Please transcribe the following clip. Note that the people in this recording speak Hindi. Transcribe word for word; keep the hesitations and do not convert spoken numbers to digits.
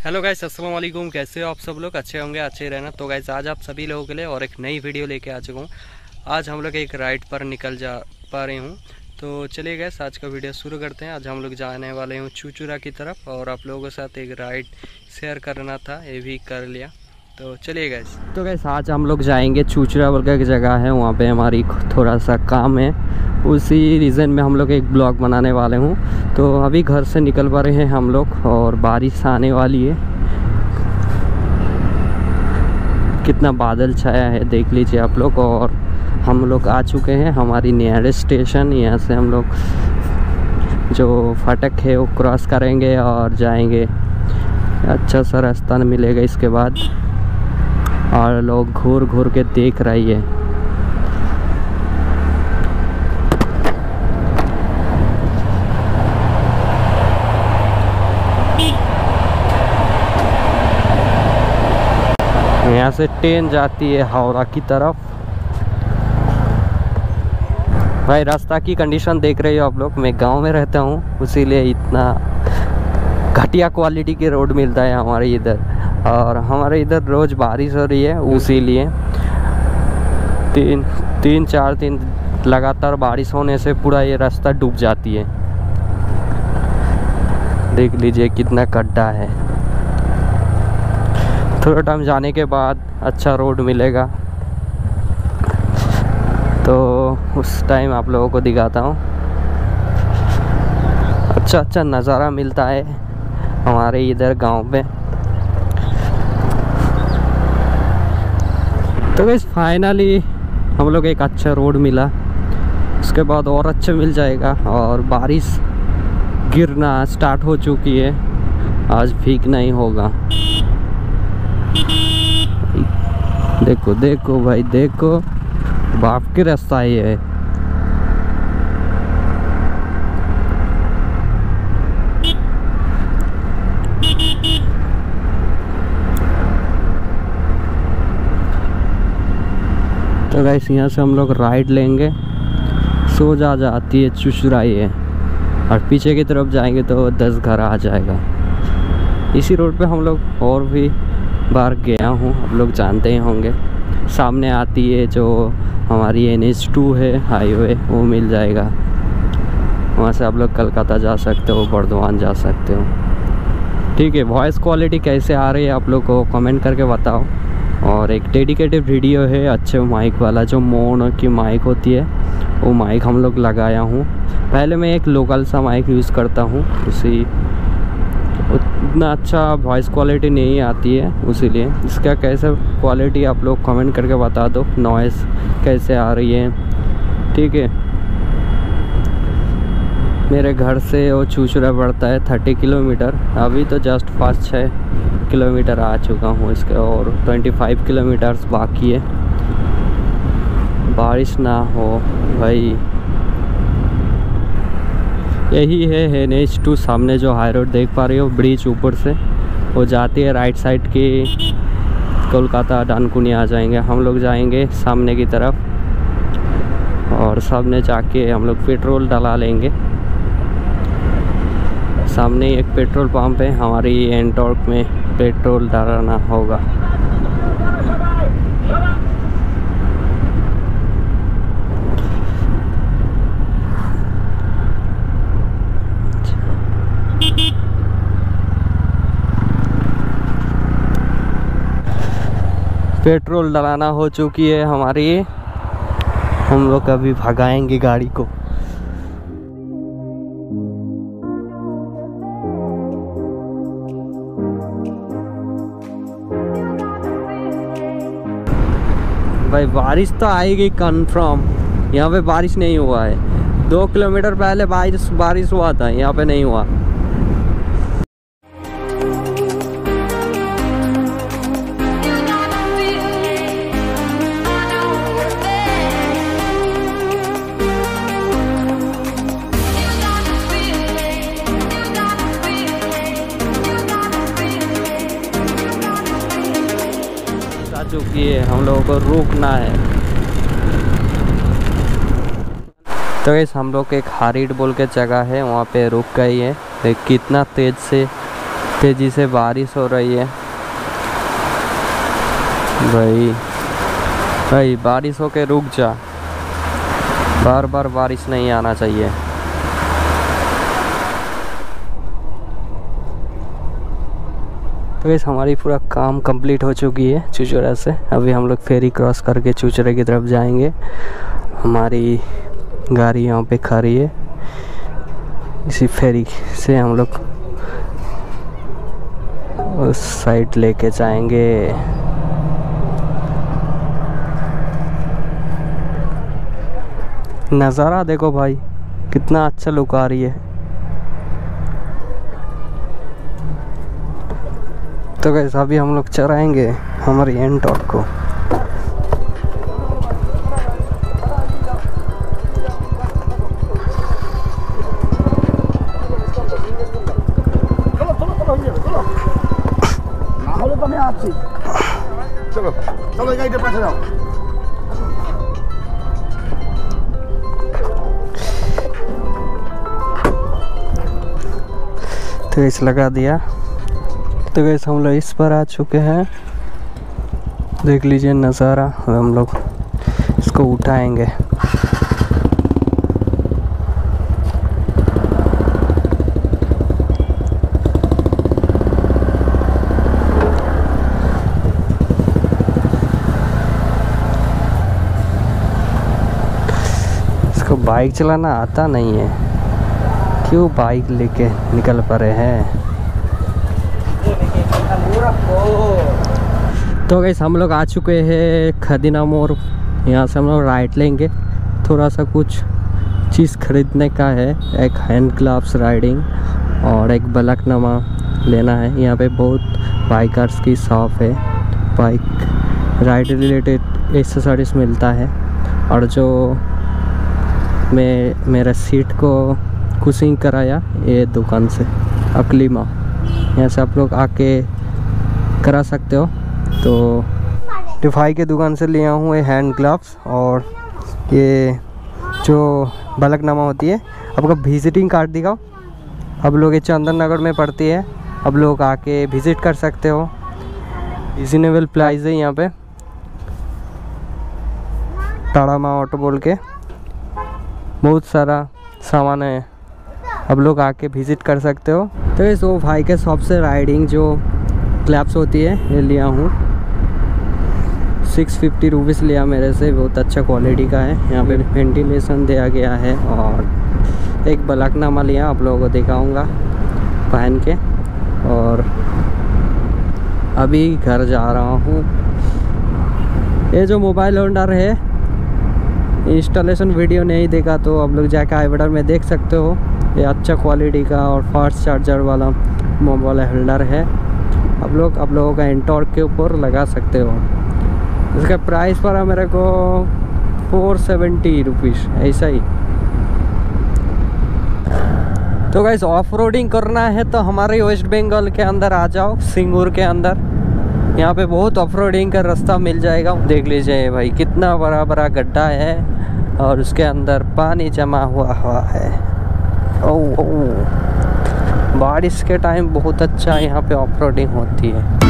हेलो गाइस, अस्सलाम वालेकुम। कैसे हो आप सब लोग? अच्छे होंगे, अच्छे रहना। तो गाइस आज आप सभी लोगों के लिए और एक नई वीडियो लेके आ चुका हूँ। आज हम लोग एक राइड पर निकल जा पा रहे हूँ। तो चलिए गाइस आज का वीडियो शुरू करते हैं। आज हम लोग जाने वाले हैं चूचूरा की तरफ और आप लोगों के साथ एक राइड शेयर करना था, ये भी कर लिया। तो चलिए गाइस। तो गाइस आज हम लोग जाएंगे चूचूरा बोल के एक जगह है, वहाँ पे हमारी थोड़ा सा काम है। उसी रीज़न में हम लोग एक ब्लॉग बनाने वाले हूँ। तो अभी घर से निकल पा रहे हैं हम लोग और बारिश आने वाली है। कितना बादल छाया है देख लीजिए आप लोग। और हम लोग आ चुके हैं हमारी नियरेस्ट स्टेशन। यहाँ से हम लोग जो फाटक है वो क्रॉस करेंगे और जाएंगे। अच्छा सा रास्ता मिलेगा इसके बाद, और लोग घूर घूर के देख रही है। यहाँ से ट्रेन जाती है हावड़ा की तरफ। भाई रास्ता की कंडीशन देख रहे हो आप लोग। मैं गांव में रहता हूँ, इसीलिए इतना घटिया क्वालिटी की रोड मिलता है हमारे इधर। और हमारे इधर रोज़ बारिश हो रही है, उसीलिए तीन तीन चार दिन लगातार बारिश होने से पूरा ये रास्ता डूब जाती है। देख लीजिए कितना गड्ढा है। थोड़ा टाइम जाने के बाद अच्छा रोड मिलेगा, तो उस टाइम आप लोगों को दिखाता हूँ। अच्छा अच्छा नज़ारा मिलता है हमारे इधर गांव में। तो गाइस फाइनली हम लोग एक अच्छा रोड मिला, उसके बाद और अच्छा मिल जाएगा। और बारिश गिरना स्टार्ट हो चुकी है, आज भीगना ही होगा। देखो देखो भाई देखो, बाप के रास्ता ही है। तो गाइस यहाँ से हम लोग राइड लेंगे, सोजा जाती है चूचूरा है, और पीछे की तरफ जाएंगे तो दस घर आ जाएगा। इसी रोड पे हम लोग और भी बार गया हूँ, आप लोग जानते ही होंगे। सामने आती है जो हमारी एन एच टू है हाईवे, वो मिल जाएगा। वहाँ से आप लोग कलकत्ता जा सकते हो, बर्दवान जा सकते हो। ठीक है, वॉइस क्वालिटी कैसे आ रही है आप लोग को कमेंट करके बताओ। और एक डेडिकेटेड वीडियो है अच्छे माइक वाला, जो मोनो की माइक होती है वो माइक हम लोग लगाया हूँ। पहले मैं एक लोकल सा माइक यूज़ करता हूँ, उसी उतना अच्छा वॉइस क्वालिटी नहीं आती है, उसीलिए इसका कैसे क्वालिटी आप लोग कमेंट करके बता दो, नॉइज़ कैसे आ रही है। ठीक है, मेरे घर से वो चूचूरा पड़ता है थर्टी किलोमीटर। अभी तो जस्ट पाँच छः किलोमीटर आ चुका हूँ इसके, और पच्चीस किलोमीटर्स बाकी है। बारिश ना हो भाई। यही है एन एच टू, सामने जो हाई रोड देख पा रही हो, ब्रिज ऊपर से वो जाती है राइट साइड की, कोलकाता डानकुनी आ जाएंगे। हम लोग जाएंगे सामने की तरफ, और सामने जाके हम लोग पेट्रोल डला लेंगे। सामने एक पेट्रोल पंप है, हमारी एनटॉर्क में पेट्रोल डालना होगा। पेट्रोल डलाना हो चुकी है हमारी, हम लोग अभी भगाएंगे गाड़ी को। भाई बारिश तो आएगी कन्फर्म। यहाँ पे बारिश नहीं हुआ है, दो किलोमीटर पहले बारिश बारिश हुआ था, यहाँ पे नहीं हुआ। चुकी है, हम लोगों को रुकना है। तो गाइस हम लोग एक हारिड बोल के जगह है, वहाँ पे रुक गई है। देख कितना तेज से तेजी से बारिश हो रही है भाई। भाई बारिश हो के रुक जा, बार बार बारिश नहीं आना चाहिए। तो वैसे हमारी पूरा काम कंप्लीट हो चुकी है चुचुरा से। अभी हम लोग फेरी क्रॉस करके चुचुरे की तरफ जाएंगे। हमारी गाड़ी यहाँ पे खड़ी है, इसी फेरी से हम लोग उस साइड लेके जाएंगे। नज़ारा देखो भाई, कितना अच्छा लुक आ रही है। तो गाइस अभी हम लोग चराएंगे हमारी एंटॉर्क को। चलो चलो गाड़ी पास जाओ। तो इस लगा दिया। तो गैस हम लोग इस पर आ चुके हैं, देख लीजिए नज़ारा। हम लोग इसको उठाएंगे। इसको बाइक चलाना आता नहीं है, क्यों बाइक लेके निकल पड़े हैं। तो गैस हम लोग आ चुके हैं खदीना मोड़। यहाँ से हम लोग राइट लेंगे। थोड़ा सा कुछ चीज़ खरीदने का है, एक हैंड ग्लव्स राइडिंग और एक बलकनामा लेना है। यहाँ पे बहुत बाइकर्स की शॉप है, बाइक राइड रिलेटेड एक्सेसरीज मिलता है। और जो मैं मेरा सीट को कुशिंग कराया ये दुकान से, अकलीमा, यहाँ से आप लोग आके करा सकते हो। तो टिफाई के दुकान से लिया हूँ ये हैंड ग्लव्स और ये जो बलकनामा होती है। आपका विजिटिंग कार्ड दिखाओ। अब लोग ये चंदन नगर में पड़ती है, अब लोग आके विज़िट कर सकते हो। रिजनेबल प्राइस है यहाँ पे, टाड़ा माँ ऑटो बोल के बहुत सारा सामान है, अब लोग आके विज़िट कर सकते हो। तो इस वो भाई के शॉप से राइडिंग जो क्लैप्स होती है ये लिया हूँ, सिक्स फिफ्टी रुपीज़ लिया मेरे से, बहुत अच्छा क्वालिटी का है। यहाँ पे वेंटिलेशन दिया गया है। और एक बलकनामा लिया, आप लोगों को दिखाऊंगा पहन के। और अभी घर जा रहा हूँ। ये जो मोबाइल होल्डर है, इंस्टॉलेशन वीडियो नहीं देखा तो आप लोग जाकर आई बटन में देख सकते हो। ये अच्छा क्वालिटी का और फास्ट चार्जर वाला मोबाइल होल्डर है, आप लोग आप लोगों का एंटॉर्क के ऊपर लगा सकते हो। इसका प्राइस पड़ा मेरे को फोर सेवेंटी रुपीज़ ऐसा ही। तो गाइस ऑफ रोडिंग करना है तो हमारे वेस्ट बंगाल के अंदर आ जाओ, सिंगूर के अंदर। यहाँ पे बहुत ऑफ रोडिंग का रास्ता मिल जाएगा। देख लीजिए भाई कितना बड़ा बड़ा गड्ढा है और उसके अंदर पानी जमा हुआ हुआ है। ओह ओह, बारिश के टाइम बहुत अच्छा यहाँ पे ऑफ रोडिंग होती है।